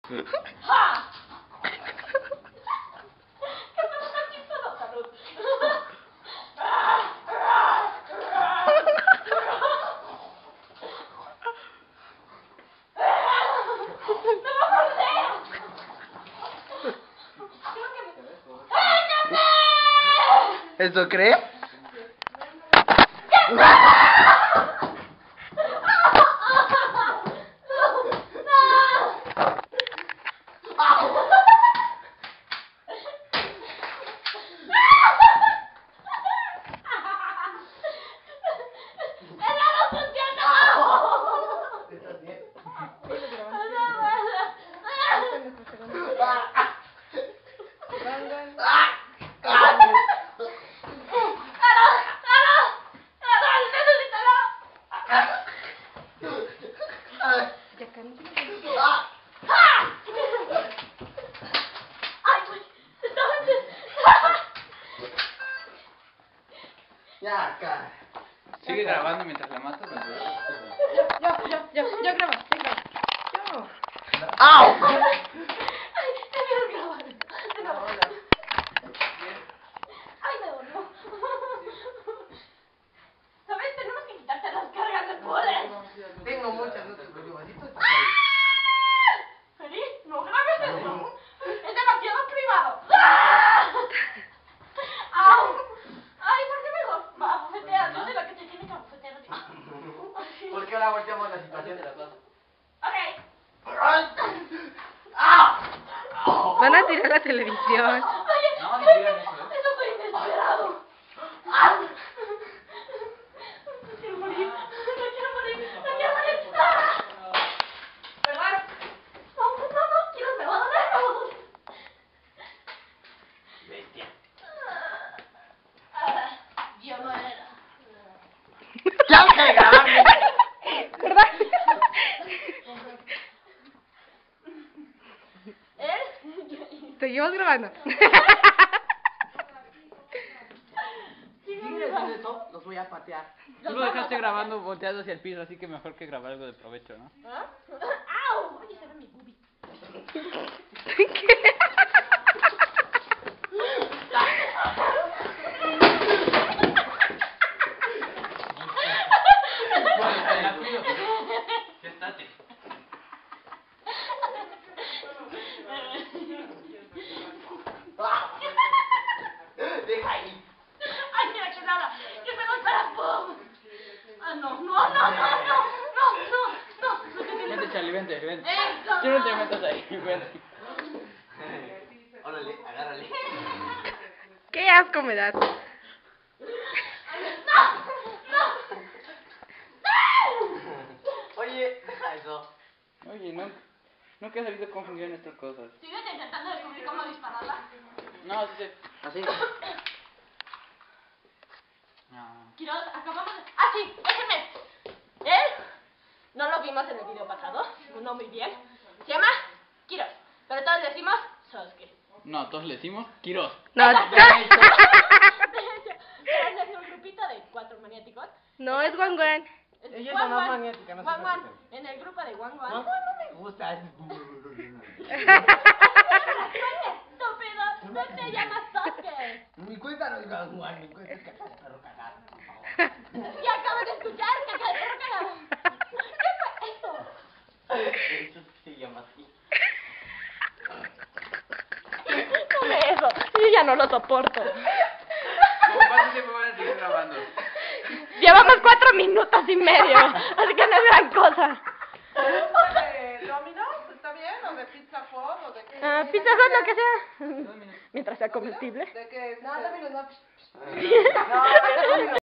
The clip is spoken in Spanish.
¡Ja! ¿Qué pasa tan chistoso? Salud. ¿Eso cree? Ya, acá. Sigue grabando mientras la matas. Ya graba. Yo. ¡Au! Ay, te quiero grabar. No. Ay, me dolió. ¿Sabes? Tenemos que quitarte las cargas de poder. Tengo muchas, no te preocupes. ¿Feliz? No grabes eso. Es demasiado privado. ¡Au! Ay, ¿por qué mejor? Va, bofetea. Yo soy la que te tiene que bofetear a ti. ¿Por qué ahora volteamos la situación de la plaza? Ok. Van a tirar la televisión. Oye, No, ni siquiera eso, ¿eh? eso fue inesperado. ¡Ah! Me quiero morir. Me quiero morir. ¡Ah! ¿Verdad? No, quiero me va a doler. Bestia. Yo no era. ¡Ya deja de grabarme! ¿Verdad? Seguimos grabando. Si siguen haciendo eso, los voy a patear. Tú lo dejaste grabando volteado hacia el piso, así que mejor que grabar algo de provecho, ¿no? ¿Ah? ¡Au! Oye, se ve mi boobie. Ya estate. Deja ahí. Ay, mira que nada. Que me golpea. ¡Pum! Ah, no. Vente, Charlie, vente. No. Quiero que te metas ahí, vente. Órale, agárrale. Qué asco me das. Oye, deja eso. Oye, nunca he sabido cómo funcionan estas cosas. ¿Sigues intentando descubrir cómo dispararla? No, sí. Así. No. Quiroz, acabamos de... ¡Ah, sí! ¡Déjenme! Él no lo vimos en el video pasado, no muy bien. Se llama Quiroz, pero todos le decimos Sasuke. No, todos le decimos Quiroz. No, Pero es de un grupito de 4 maniáticos. no es Wan Wan. Ella es la más maniática, no se Wan Wan, preocupen. en el grupo de Wan Wan. No me gusta. ¡Estúpido! ¡No te llamas Sasuke! Mi cuenta no es Juan, mi cuenta es caca de perro cagado, por favor. ¡Ya acabo de escuchar! ¡Caca de perro cagado! ¿Qué fue eso? Eso se llama así. Come eso, yo ya no lo soporto. ¿Cómo cuánto tiempo van a seguir grabando? Llevamos 4 minutos y medio, así que no es gran cosa. ¿De Domino's? ¿Está bien? ¿O de Pizza Hut? ¿O de qué? Pizza Hut, lo que sea. 2 minutos. Mientras sea comestible. ¿De qué? No, Domino's no. No,